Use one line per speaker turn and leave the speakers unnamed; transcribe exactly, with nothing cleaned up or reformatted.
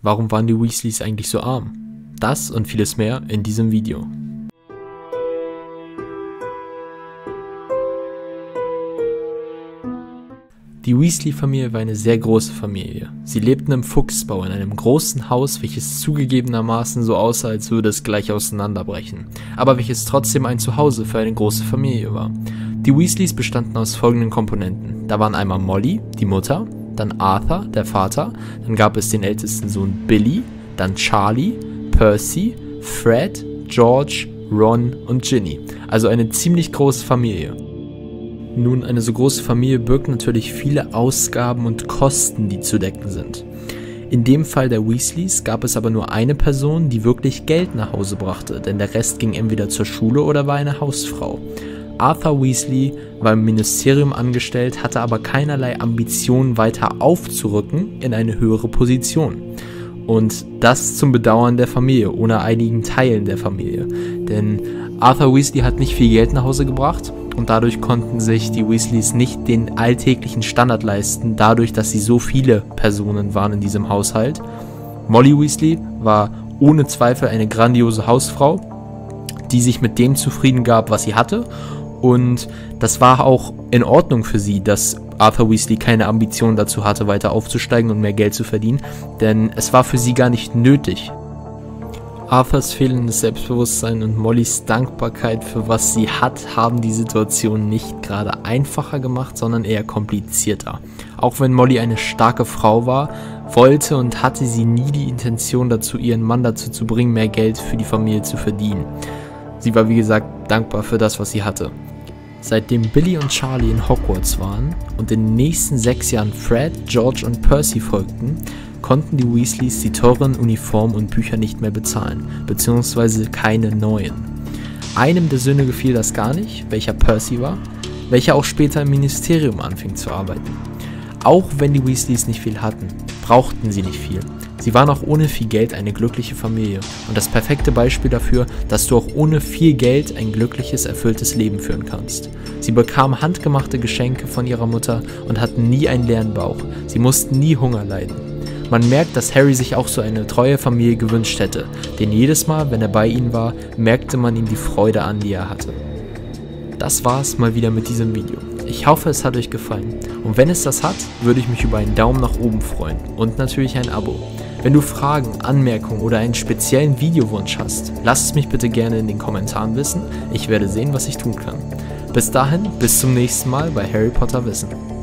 Warum waren die Weasleys eigentlich so arm? Das und vieles mehr in diesem Video. Die Weasley-Familie war eine sehr große Familie. Sie lebten im Fuchsbau in einem großen Haus, welches zugegebenermaßen so aussah, als würde es gleich auseinanderbrechen, aber welches trotzdem ein Zuhause für eine große Familie war. Die Weasleys bestanden aus folgenden Komponenten. Da waren einmal Molly, die Mutter, dann Arthur, der Vater, dann gab es den ältesten Sohn Billy, dann Charlie, Percy, Fred, George, Ron und Ginny. Also eine ziemlich große Familie. Nun, eine so große Familie birgt natürlich viele Ausgaben und Kosten, die zu decken sind. In dem Fall der Weasleys gab es aber nur eine Person, die wirklich Geld nach Hause brachte, denn der Rest ging entweder zur Schule oder war eine Hausfrau. Arthur Weasley war im Ministerium angestellt, hatte aber keinerlei Ambitionen weiter aufzurücken in eine höhere Position. Und das zum Bedauern der Familie, ohne einigen Teilen der Familie. Denn Arthur Weasley hat nicht viel Geld nach Hause gebracht und dadurch konnten sich die Weasleys nicht den alltäglichen Standard leisten, dadurch, dass sie so viele Personen waren in diesem Haushalt. Molly Weasley war ohne Zweifel eine grandiose Hausfrau, die sich mit dem zufrieden gab, was sie hatte. Und das war auch in Ordnung für sie, dass Arthur Weasley keine Ambition dazu hatte, weiter aufzusteigen und mehr Geld zu verdienen, denn es war für sie gar nicht nötig. Arthurs fehlendes Selbstbewusstsein und Mollys Dankbarkeit für was sie hat, haben die Situation nicht gerade einfacher gemacht, sondern eher komplizierter. Auch wenn Molly eine starke Frau war, wollte und hatte sie nie die Intention dazu, ihren Mann dazu zu bringen, mehr Geld für die Familie zu verdienen. Sie war wie gesagt dankbar für das, was sie hatte. Seitdem Billy und Charlie in Hogwarts waren und in den nächsten sechs Jahren Fred, George und Percy folgten, konnten die Weasleys die teuren Uniformen und Bücher nicht mehr bezahlen, beziehungsweise keine neuen. Einem der Söhne gefiel das gar nicht, welcher Percy war, welcher auch später im Ministerium anfing zu arbeiten. Auch wenn die Weasleys nicht viel hatten, brauchten sie nicht viel. Sie waren auch ohne viel Geld eine glückliche Familie und das perfekte Beispiel dafür, dass du auch ohne viel Geld ein glückliches, erfülltes Leben führen kannst. Sie bekamen handgemachte Geschenke von ihrer Mutter und hatten nie einen leeren Bauch. Sie mussten nie Hunger leiden. Man merkt, dass Harry sich auch so eine treue Familie gewünscht hätte, denn jedes Mal, wenn er bei ihnen war, merkte man ihm die Freude an, die er hatte. Das war's mal wieder mit diesem Video. Ich hoffe, es hat euch gefallen und wenn es das hat, würde ich mich über einen Daumen nach oben freuen und natürlich ein Abo. Wenn du Fragen, Anmerkungen oder einen speziellen Videowunsch hast, lass es mich bitte gerne in den Kommentaren wissen. Ich werde sehen, was ich tun kann. Bis dahin, bis zum nächsten Mal bei Harry Potter Wissen.